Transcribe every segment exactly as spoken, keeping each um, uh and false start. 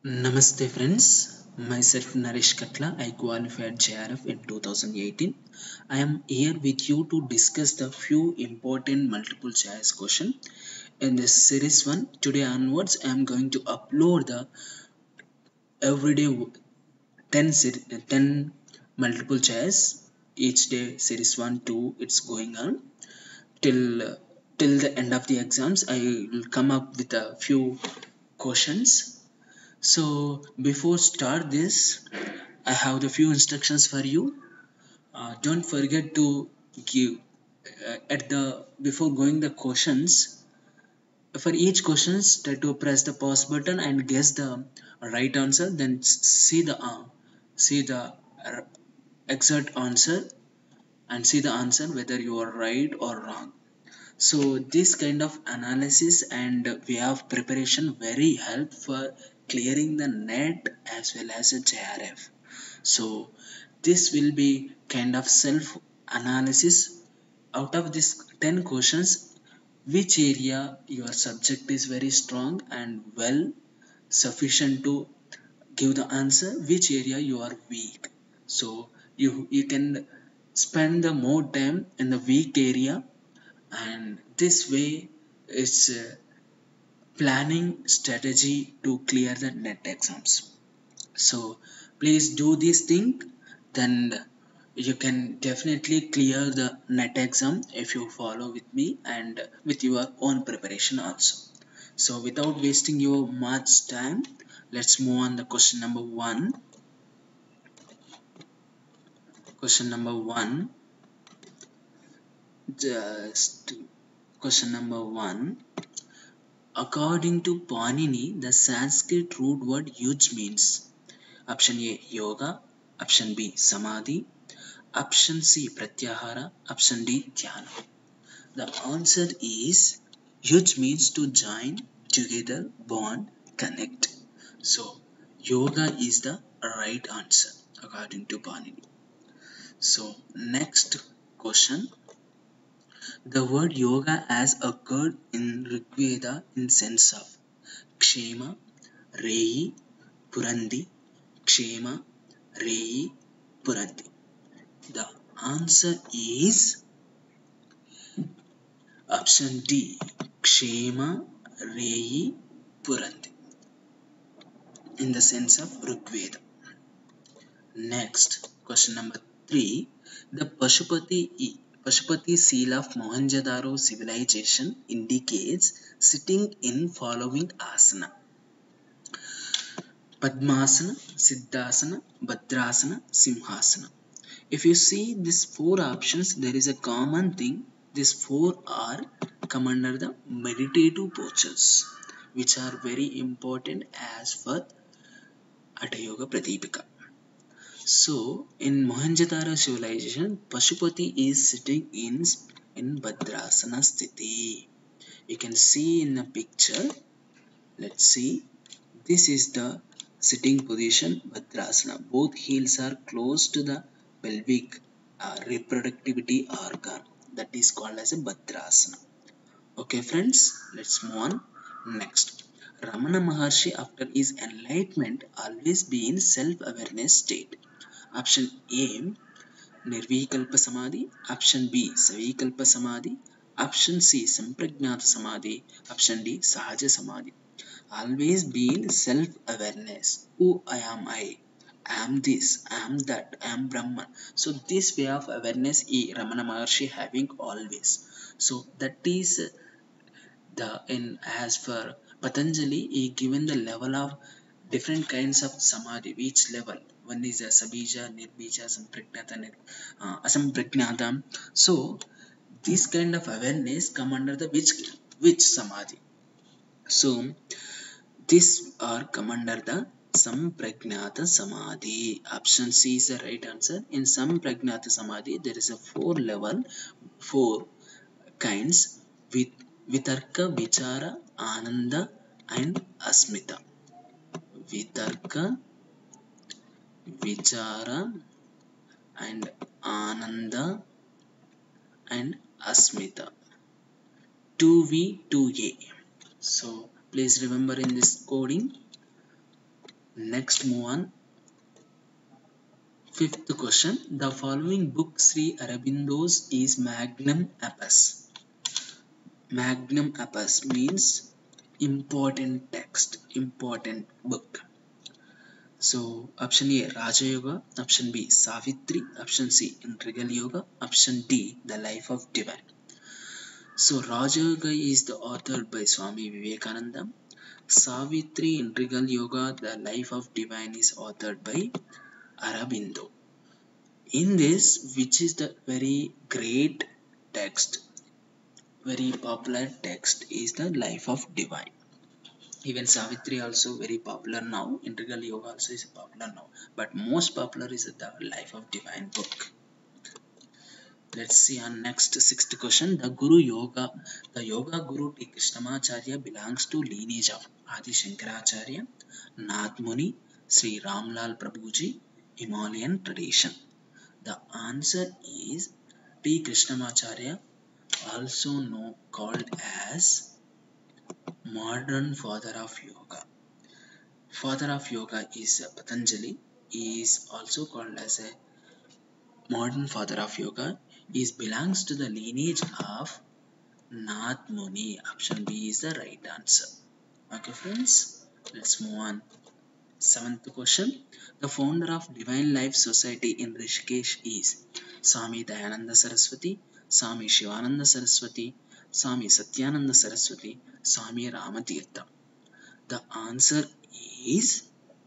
Namaste friends, myself Naresh Katla. I qualified J R F in two thousand eighteen. I am here with you to discuss the few important multiple choice question in this series one. Today onwards, I am going to upload the everyday ten, ten multiple choice each day series one two. It's going on till till the end of the exams. I will come up with a few questions. So before start this, I have the few instructions for you. Uh, don't forget to give uh, at the before going the questions. For each questions, try to press the pause button and guess the right answer. Then see the uh, see the uh, exact answer and see the answer whether you are right or wrong. So this kind of analysis and way of preparation very help for clearing the net as well as a J R F. So this will be kind of self analysis. Out of these ten questions, which area your subject is very strong and well sufficient to give the answer, which area you are weak. So you you can spend the more time in the weak area, and this way it's a planning strategy to clear the net exams. So please do this thing, then you can definitely clear the net exam if you follow with me and with your own preparation also. So without wasting your much time, let's move on the question number one. Question number one. Just question number one. According to Panini, the Sanskrit root word yuj means option A yoga, option B samadhi, option C pratyahara, option D dhyana. The answer is yuj means to join, together, bond, connect. So yoga is the right answer according to Panini. So next question. The word yoga has occurred in Rigveda in sense of Kshema, Rehi, Purandi, Kshema, Rehi, Purandi. The answer is option D, Kshema, Rehi, Purandi, in the sense of Rigveda. Next, question number three. The Pashupati, Pashupati seal of Mohenjo-daro civilization indicates sitting in following asana: Padmasana, Siddhasana, Bhadrasana, Simhasana. If you see these four options, there is a common thing. These four are come under the meditative postures, which are very important as per Hatha Yoga Pradipika. So, in Mohenjo-daro civilization, Pashupati is sitting in in Bhadrasana Sthiti. You can see in the picture. Let's see. This is the sitting position, Bhadrasana. Both heels are close to the pelvic uh, reproductivity organ. That is called as a Bhadrasana. Okay, friends, let's move on. Next, Ramana Maharshi, after his enlightenment, always be in self-awareness state. Option A, Nirvikalpa Samadhi. Option B, Savikalpa Samadhi. Option C, Sampragnata Samadhi. Option D, Sahaja Samadhi. Always be in self-awareness. Who I am I? I am this, I am that, I am Brahman. So this way of awareness is Ramana Maharshi having always. So that is the in as for Patanjali, he given the level of different kinds of samadhi. Which level? One is a sabija, nirbija, sampragnata, uh, asampragnata. So this kind of awareness come under the which which samadhi. So these are come under the Sampragnata Samadhi. Option C is the right answer. In Sampragnata Samadhi, there is a four level, four kinds with Vitarka, Vichara, Ananda, and Asmita. Vitarka, Vichara, and Ananda, and Asmita. two V, two A. So please remember in this coding. Next, move on. Fifth question. The following book Sri Aurobindo's is magnum opus. Magnum opus means important text, important book. So option A Raja Yoga, option B Savitri, option C Integral Yoga, option D The Life of Divine. So Raja Yoga is the author by Swami Vivekananda. Savitri Integral Yoga, The Life of Divine is authored by Aurobindo. In this, which is the very great text, very popular text is The Life of Divine. Even Savitri also very popular now. Integral Yoga also is popular now. But most popular is The Life of Divine book. Let's see on next sixth question. The Guru Yoga, the Yoga Guru T. Krishnamacharya belongs to lineage of Adi Shankaracharya, Nath Muni, Sri Ramlal Prabhuji, Himalayan tradition. The answer is T. Krishnamacharya, also known called as modern father of yoga. Father of yoga is Patanjali. He is also called as a modern father of yoga. He belongs to the lineage of Nath Muni. Option B is the right answer. Okay, friends, let's move on. Seventh question. The founder of Divine Life Society in Rishikesh is Swami Dayananda Saraswati, Swami Shivananda Saraswati, Swami Satyananda Saraswati, Swami Ramatirtha. The answer is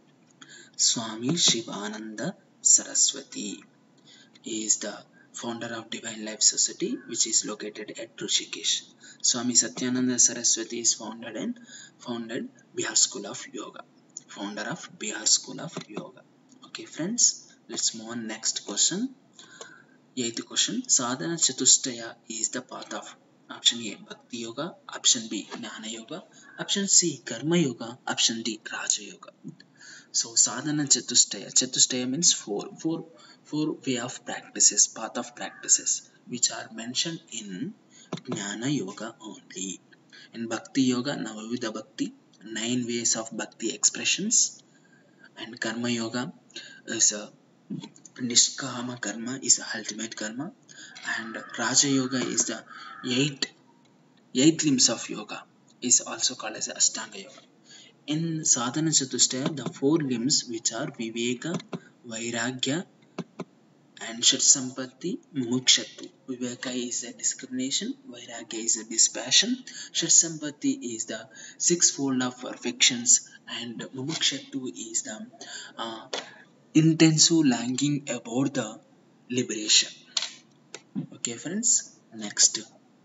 Swami Shivananda Saraswati. He is the founder of Divine Life Society, which is located at Rishikesh. Swami Satyananda Saraswati is founded and founded Bihar School of Yoga. Founder of Bihar School of Yoga. Okay, friends, let's move on next question. Eighth question. Sadhana Chatushtaya is the path of option A Bhakti Yoga, option B Jnana Yoga, option C Karma Yoga, option D Raja Yoga. So sadhana chatushtaya. Chatushtaya means four, four, four way of practices, path of practices, which are mentioned in Jnana Yoga only. In Bhakti Yoga, Navavidha Bhakti, nine ways of Bhakti expressions, and Karma Yoga is a Nishkama Karma is the ultimate karma, and Raja Yoga is the eight eight limbs of yoga, is also called as Ashtanga Yoga. In Sadhana Chatushtaya, the four limbs which are Viveka, Vairagya, and Shat Sampatti, Mumukshatu. Viveka is a discrimination, Vairagya is a dispassion, Shat Sampatti is the sixfold of perfections, and Mumukshatu is the uh, intensive longing about the liberation. Okay, friends, next.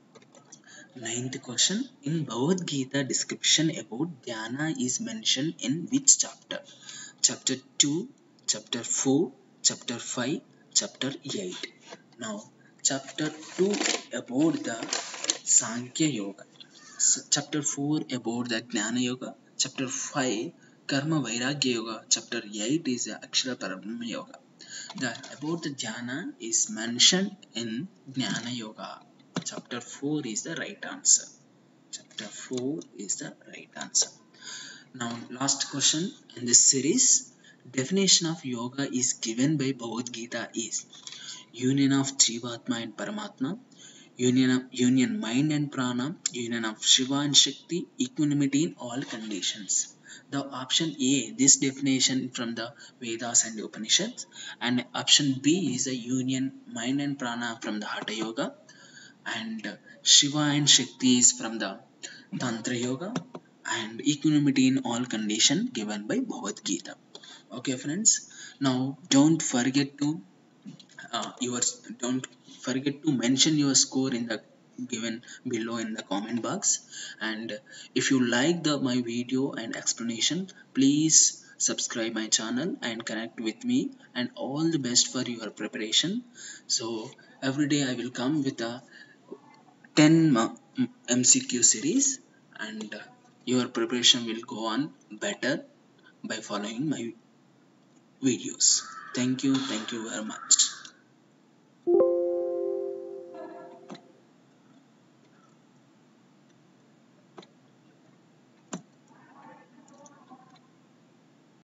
Ninth question. In Bhagavad Gita, description about dhyana is mentioned in which chapter? Chapter two, chapter four, chapter five, chapter eight. Now, chapter two about the Sankhya Yoga. So, chapter four about the Jnana Yoga. Chapter five, Karma Vairagya Yoga. Chapter eight is the Akshara Parabrahma Yoga. The about the jhana is mentioned in Jnana Yoga. Chapter four is the right answer. Chapter four is the right answer. Now, last question in this series. Definition of yoga is given by Bhagavad Gita is union of Jivatma and Paramatma, union of union mind and prana, union of Shiva and Shakti, equanimity in all conditions. The option A, this definition from the Vedas and the Upanishads, and option B is a union mind and prana from the Hatha Yoga, and Shiva and Shakti is from the Tantra Yoga, and equanimity in all condition given by Bhagavad Gita. Okay, friends. Now, don't forget to uh, yours don't forget to mention your score in the given below in the comment box, and if you like the my video and explanation, please subscribe my channel and connect with me, and all the best for your preparation. So every day I will come with a ten M C Q series, and uh, your preparation will go on better by following my videos. Thank you thank you very much.